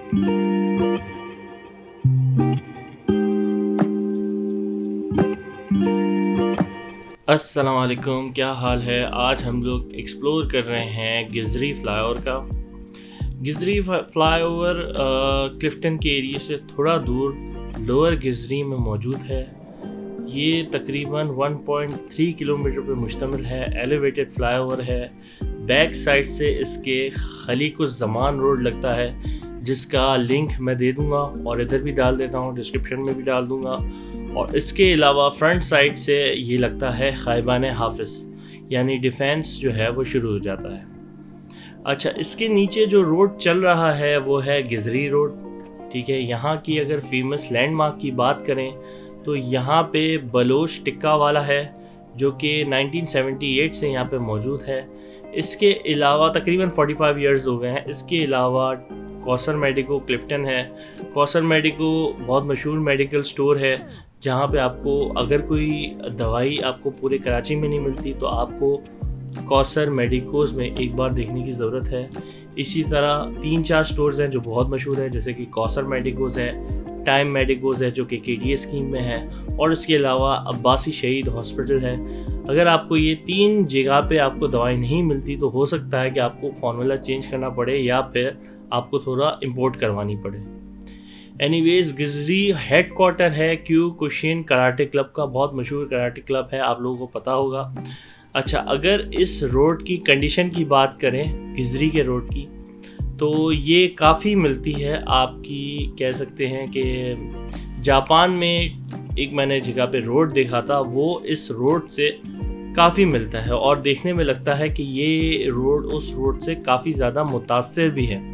अस्सलाम वालेकुम, क्या हाल है। आज हम लोग एक्सप्लोर कर रहे हैं गिजरी फ्लाईओवर का। गिजरी फ्लाईओवर क्लिफ्टन के एरिया से थोड़ा दूर लोअर गिजरी में मौजूद है। ये तकरीबन 1.3 किलोमीटर पर मुश्तमिल है। एलिवेटेड फ्लाईओवर है। बैक साइड से इसके खलीकुस ज़मान रोड लगता है, जिसका लिंक मैं दे दूँगा और इधर भी डाल देता हूँ, डिस्क्रिप्शन में भी डाल दूँगा। और इसके अलावा फ्रंट साइड से ये लगता है खैबान हाफिज़, यानी डिफेंस जो है वो शुरू हो जाता है। अच्छा, इसके नीचे जो रोड चल रहा है वो है गिजरी रोड। ठीक है, यहाँ की अगर फेमस लैंडमार्क की बात करें तो यहाँ पे बलोच टिक्का वाला है, जो कि 1978 से यहाँ पे मौजूद है। इसके अलावा तकरीबन 45 इयर्स हो गए हैं। इसके अलावा कौसर मेडिको क्लिफ्टन है। कौसर मेडिको बहुत मशहूर मेडिकल स्टोर है, जहाँ पे आपको अगर कोई दवाई आपको पूरे कराची में नहीं मिलती तो आपको कौसर मेडिकोज़ में एक बार देखने की ज़रूरत है। इसी तरह 3-4 स्टोर्स हैं जो बहुत मशहूर हैं, जैसे कि कौसर मेडिकोज़ है, टाइम मेडिकोज़ है जो कि KTA स्कीम में है, और इसके अलावा अब्बासी शहीद हॉस्पिटल है। अगर आपको ये 3 जगह पे आपको दवाई नहीं मिलती तो हो सकता है कि आपको फॉर्मूला चेंज करना पड़े या फिर आपको थोड़ा इम्पोर्ट करवानी पड़े। एनीवेज, गिजरी हेड क्वार्टर है क्योकुशिन कराटे क्लब का। बहुत मशहूर कराटे क्लब है, आप लोगों को पता होगा। अच्छा, अगर इस रोड की कंडीशन की बात करें, गिजरी के रोड की, तो ये काफ़ी मिलती है आपकी, कह सकते हैं कि जापान में एक मैंने जगह पे रोड देखा था, वो इस रोड से काफ़ी मिलता है और देखने में लगता है कि ये रोड उस रोड से काफ़ी ज़्यादा मुतासिर भी है।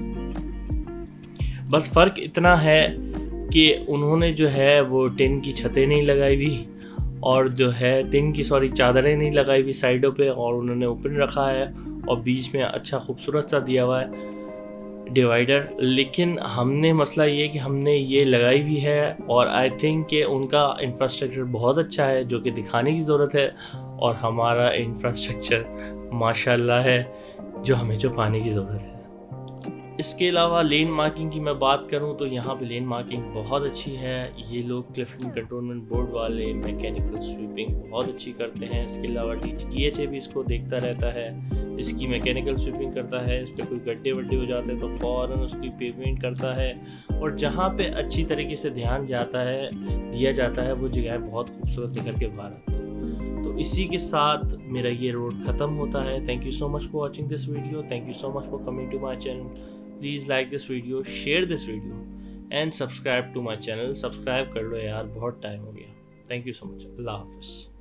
बस फ़र्क इतना है कि उन्होंने जो है वो टिन की छतें नहीं लगाई हुई, और जो है चादरें नहीं लगाई हुई साइडों पे, और उन्होंने ओपन रखा है और बीच में अच्छा खूबसूरत सा दिया हुआ है डिवाइडर। लेकिन हमने मसला ये कि हमने ये लगाई हुई है, और आई थिंक कि उनका इंफ्रास्ट्रक्चर बहुत अच्छा है, जो कि दिखाने की ज़रूरत है। और हमारा इंफ्रास्ट्रक्चर माशाल्लाह है, जो हमें जो पाने की ज़रूरत है। इसके अलावा लेन मार्किंग की मैं बात करूं तो यहाँ पे लेन मार्किंग बहुत अच्छी है। ये लोग क्लिफ्टन कंटोनमेंट बोर्ड वाले मैकेनिकल स्वीपिंग बहुत अच्छी करते हैं। इसके अलावा DHA भी इसको देखता रहता है, इसकी मैकेनिकल स्वीपिंग करता है। इस पर कोई गड्ढे वड्ढे हो जाते हैं तो फ़ौरन उसकी पेमेंट करता है, और जहाँ पे अच्छी तरीके से ध्यान दिया जाता है वो जगह बहुत खूबसूरत निकल के बाहर आती है। तो इसी के साथ मेरा ये रोड ख़त्म होता है। Thank you so much for watching this video. Thank you so much for coming to my channel. Please like this video, share this video and subscribe to my channel. Subscribe कर लो यार, बहुत time हो गया। Thank you so much. अल्लाह हाफ़िज़।